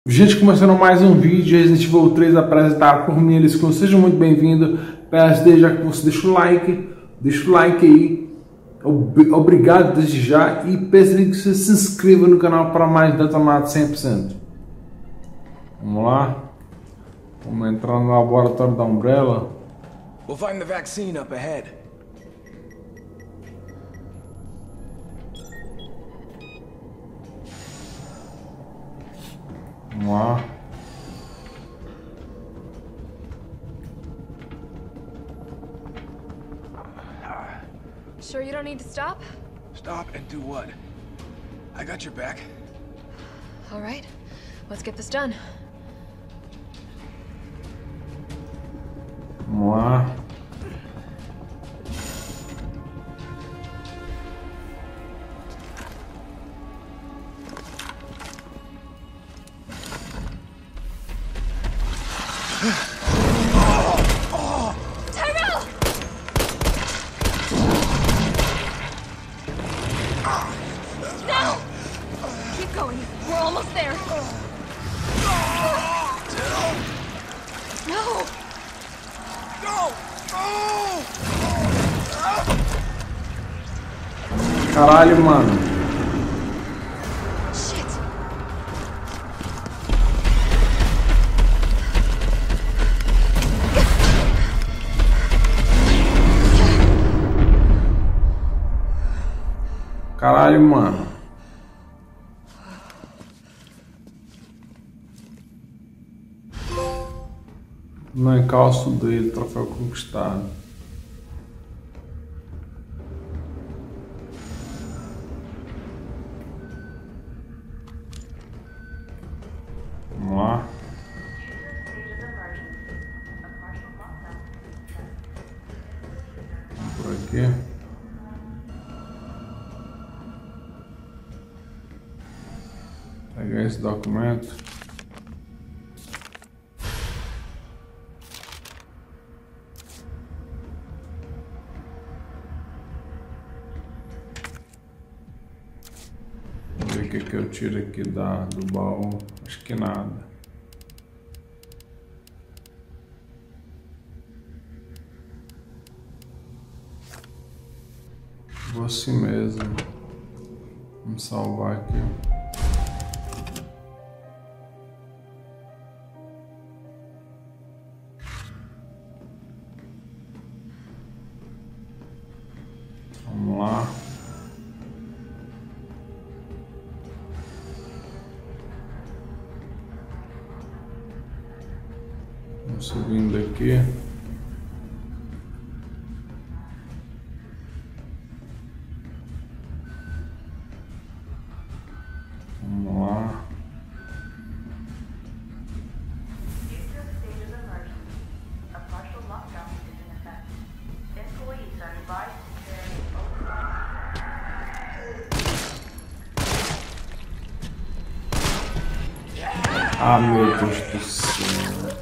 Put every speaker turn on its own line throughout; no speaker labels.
Gente, começando mais um vídeo Resident Evil 3 apresentado por mim, eles sejam muito bem-vindos. Peço desde já que você deixa o like aí, obrigado desde já, e peço que você se inscreva no canal para mais detonado 100%. Vamos lá, vamos entrar no laboratório da Umbrella.
We'll find the vaccine up ahead.
Vamos lá.
Sure you don't need to stop?
Stop and do what? I got your back.
All right, let's get this done.
Vamos lá.
Tyrell! Now! Keep going. We're almost there. No!
Caralho, mano.
Shit!
Caralho, mano. No encalço dele, troféu conquistado. Vamos lá. Vamos por aqui. Pegar esse documento. Vamos ver o que eu tiro aqui do baú. Acho que nada. Vou assim mesmo. Vamos salvar aqui. Vamos lá. Vamos subindo aqui. Vamos lá. Ah, meu Deus do céu.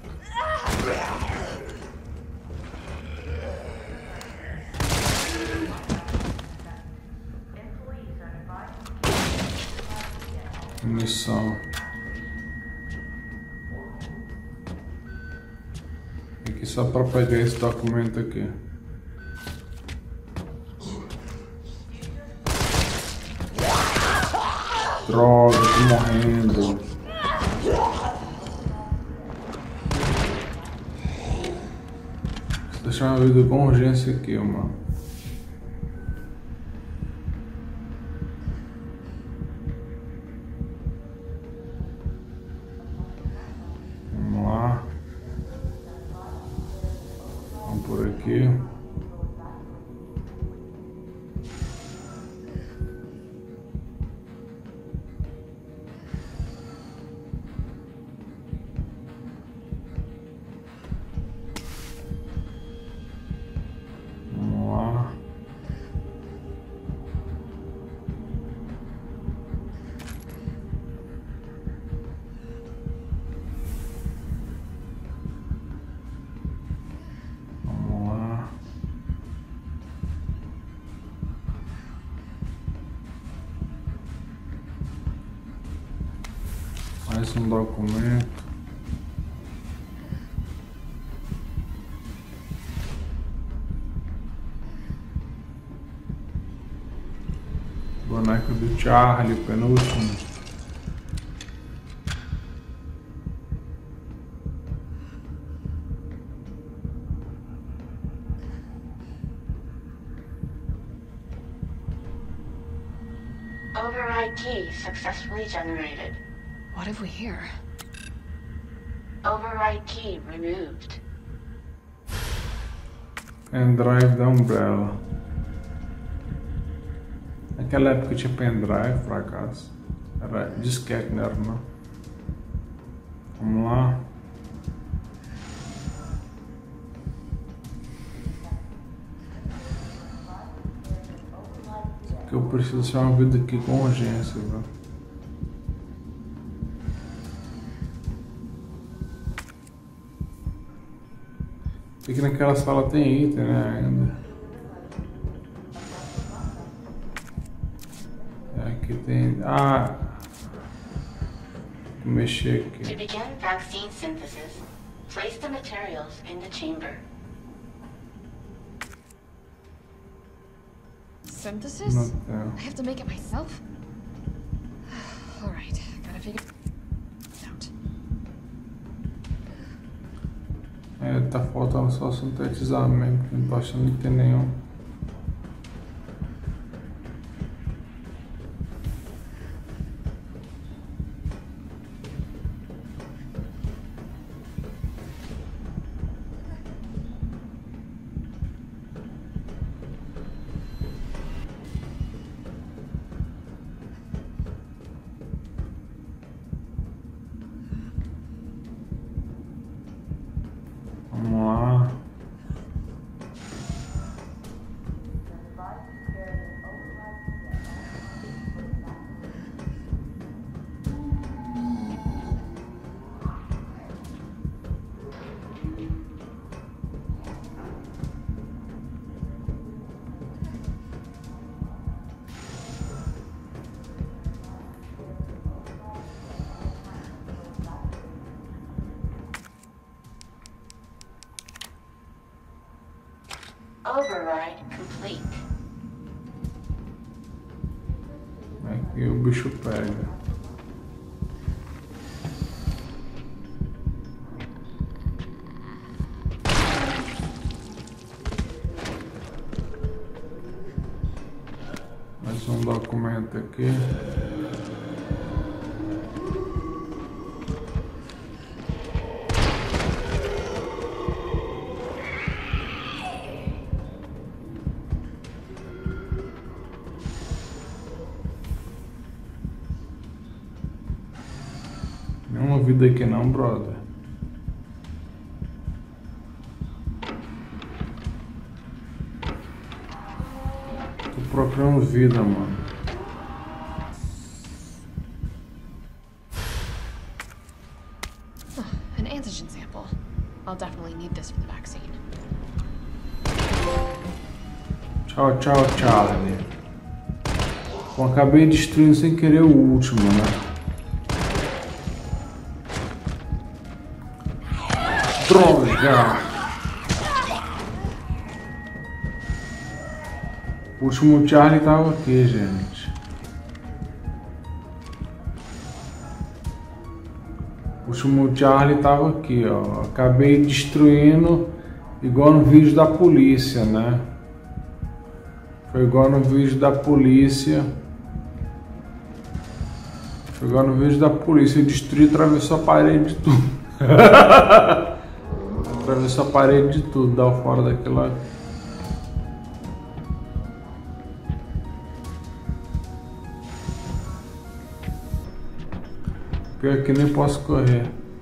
Munição. Aqui só para pegar esse documento aqui. Droga, tô morrendo. Deixa uma vida com urgência aqui, mano. Vamos lá. Vamos por aqui. Vamos lá. Mais um documento. Boneco do Charlie, penúltimo.
Override key successfully generated.
What have we here?
Override key removed.
Pendrive da Umbrella. Naquela época tinha pendrive, por acaso. Era disquete, não era não. Vamos lá. Que eu preciso ser uma vida aqui com urgência, velho. Aqui naquela sala tem item, né, ainda. Aqui tem... Ah! Vou mexer aqui.
To begin vaccine synthesis, place the materials in the chamber.
Synthesis?
Não,
I have to make it myself? Alright, gotta figure it out.
É, tá faltando só sintetizar mesmo, porque não tô achando que tem nenhum. Vamos lá.
Override complete.
Aqui o bicho pega. Mais um documento aqui. Nenhuma vida aqui não, brother. Tô procurando vida, mano.
An antigen sample. I'll definitely need this for the vaccine.
Tchau, tchau, Charlie. Bom, acabei destruindo sem querer o último, né? Droga! O último Charlie tava aqui, gente. O último Charlie tava aqui, ó. Acabei destruindo igual no vídeo da polícia, né? Foi igual no vídeo da polícia. Foi igual no vídeo da polícia. Eu destruí, atravessou a parede de tudo. Atravessou a parede de tudo, dá fora daquela. Pior que nem posso correr.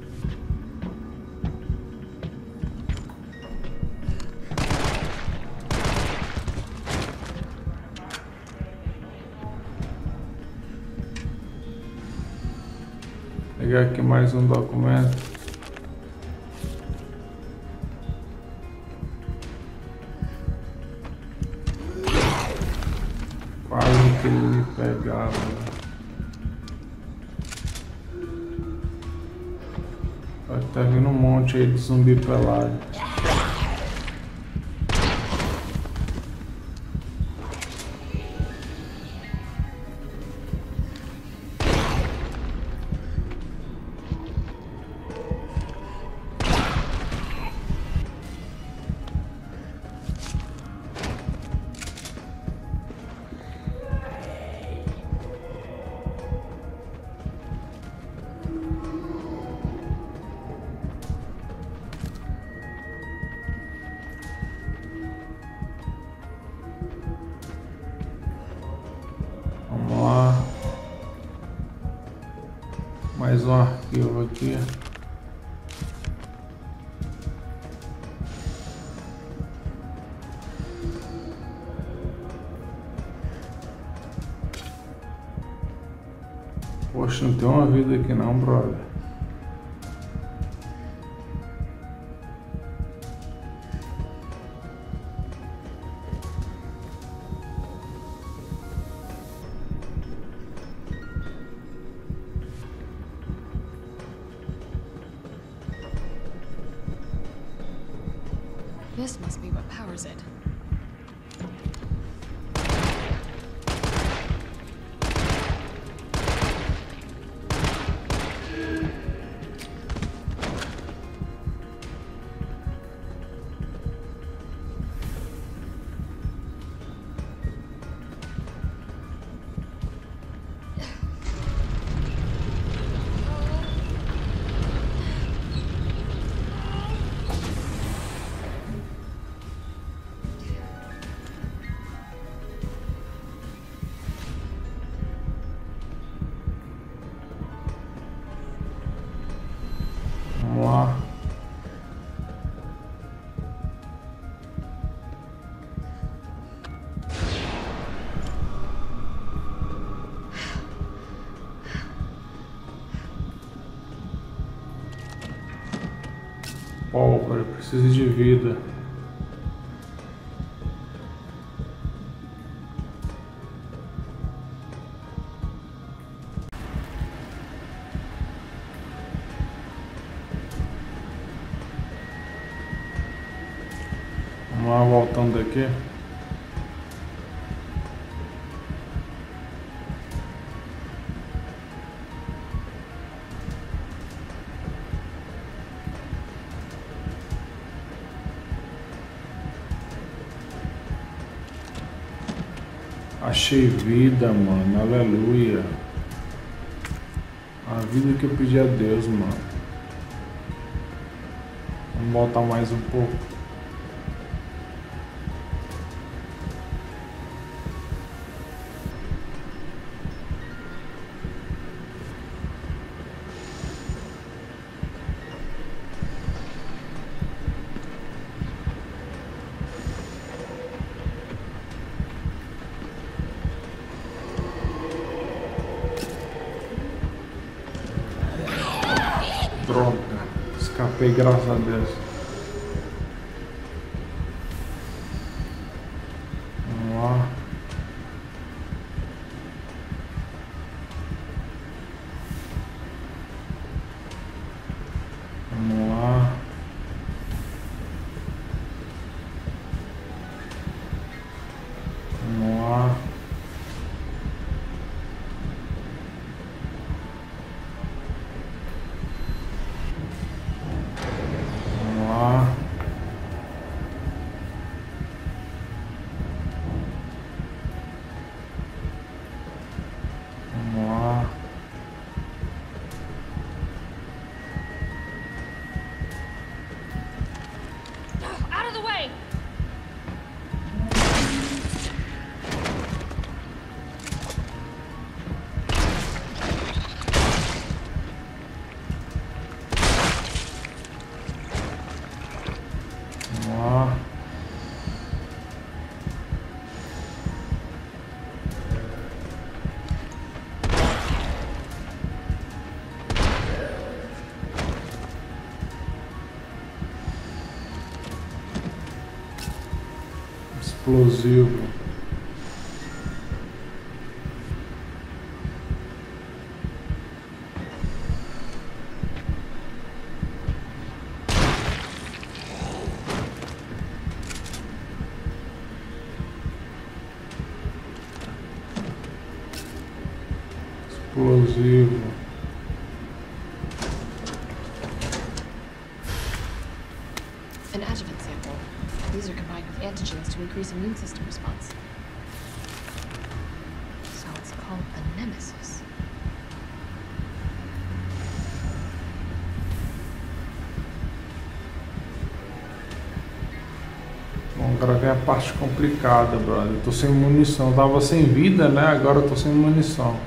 Pegar aqui mais um documento. Quase que ele me pegava. Tá vindo um monte aí de zumbi pelado. Vamos lá. Mais um arquivo aqui. Poxa, não tem uma vida aqui não, brother.
This must be what powers it.
Vamos lá. Pólvora, preciso de vida. Vamos lá, voltando daqui. Achei vida, mano. Aleluia. A vida que eu pedi a Deus, mano. Vamos voltar mais um pouco. Droga, escapei, graças a Deus. Vamos lá. Vamos lá. Vamos lá.
Out of the way!
Vamos lá. Explosivo. explosivo.
An adjuvant sample. These are combined with antigens to increase immune system response. So it's called the Nemesis.
Bom, agora vem a parte complicada, brother. Eu tô sem munição. Eu tava sem vida, né? Agora eu tô sem munição.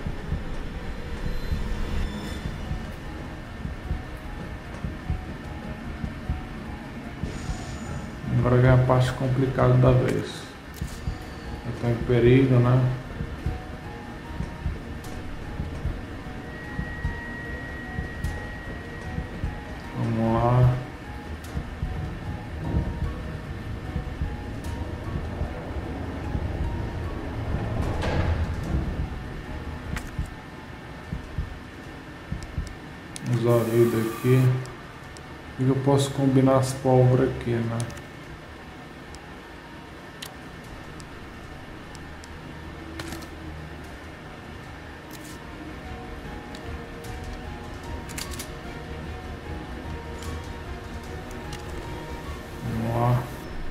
Agora vem a parte complicada da vez. Eu tô em perigo, né? Vamos lá. Usar a vida aqui. E eu posso combinar as pólvoras aqui, né? Vamos lá.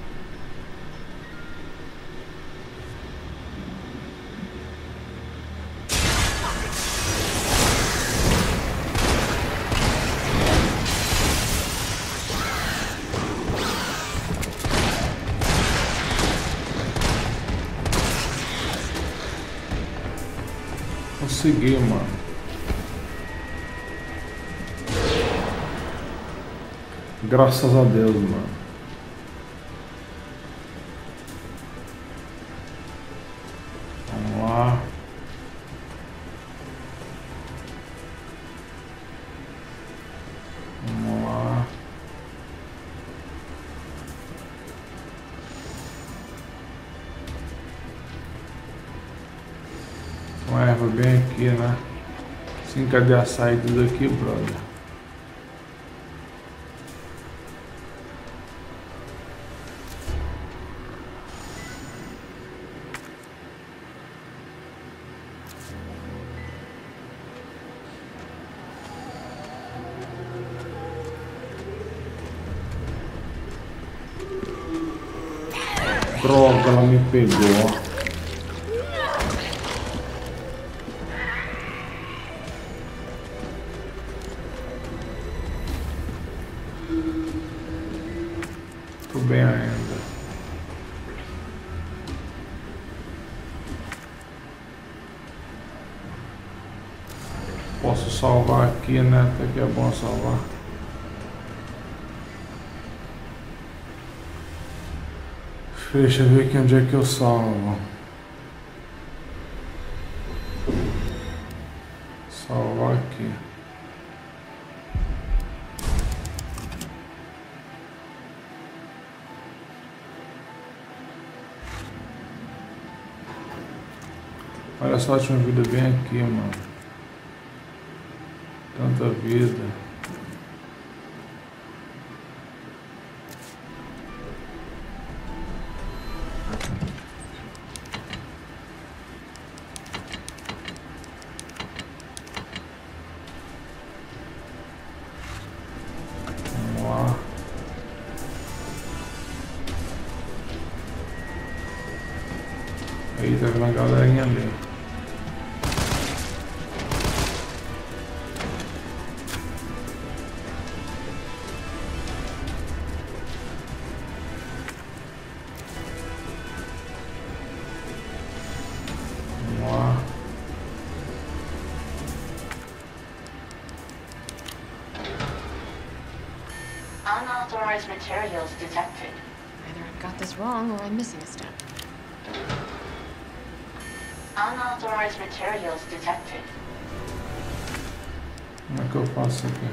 Consegui, mano. Graças a Deus, mano. Vamos lá. Vamos lá. Uma erva bem aqui, né? Sim, cadê a saída daqui, brother? Droga, ela me pegou. Tô bem ainda. Posso salvar aqui, né? Até que é bom salvar. Deixa eu ver aqui onde é que eu salvo. Salvar aqui. Olha só, tinha vida bem aqui, mano. Tanta vida. Vamos lá. Aí tá vendo a galerinha ali. Vamos lá.
Unauthorized materials detected.
Either I've got this wrong or I'm missing a step.
Unauthorized materials detected.
Como é que eu faço aqui?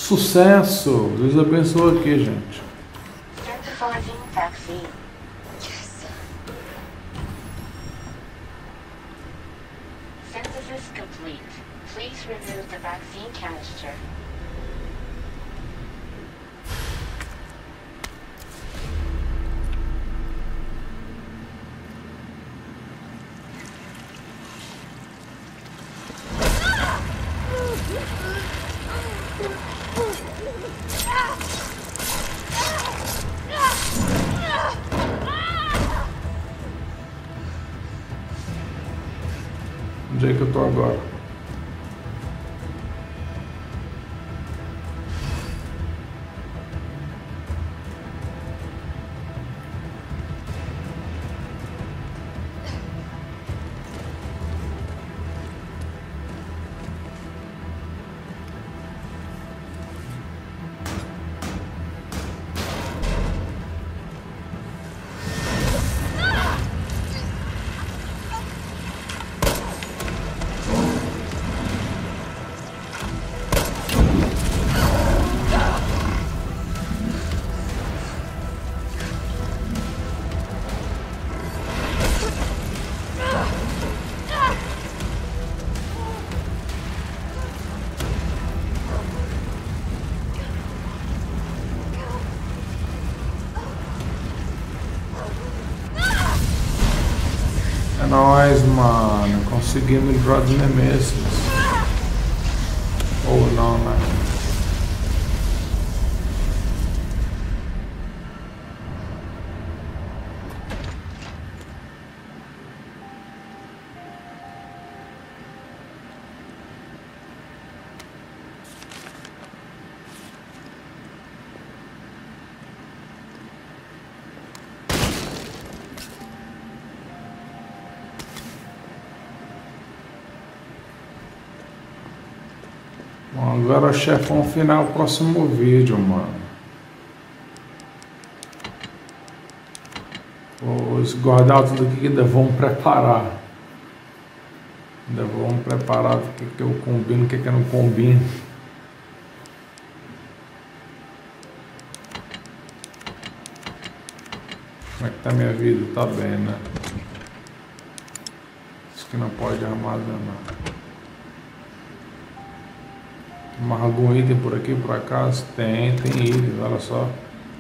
Sucesso! Deus abençoe aqui, gente.
Synthesizing vaccine.
Yes.
Synthesis complete. Please remove the vaccine canister.
Onde é que eu tô agora? É nóis, mano. Conseguimos livrar dos Nemesis. Ou não, né? Bom, agora chefão final, próximo vídeo, mano. Vou guardar tudo aqui que ainda vamos preparar. Ainda vamos preparar o que eu combino, o que eu não combino. Como é que tá minha vida? Tá bem, né? Isso que não pode armazenar. Mais algum item por aqui, por acaso? Tem itens, olha só.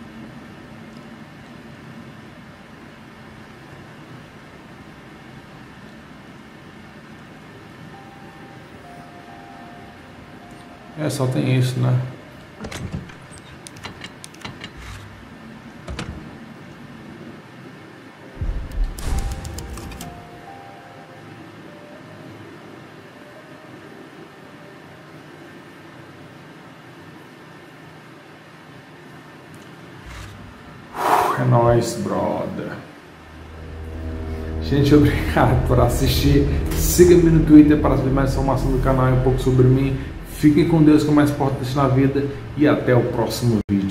É, só tem isso, né? É nóis, brother. Gente, obrigado por assistir. Siga-me no Twitter para saber mais informação do canal e um pouco sobre mim. Fiquem com Deus, que é o mais importante na vida. E até o próximo vídeo.